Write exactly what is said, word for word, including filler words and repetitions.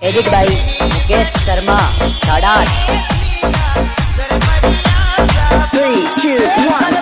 Edit by Mukesh Sharma साडास। Three, two, one.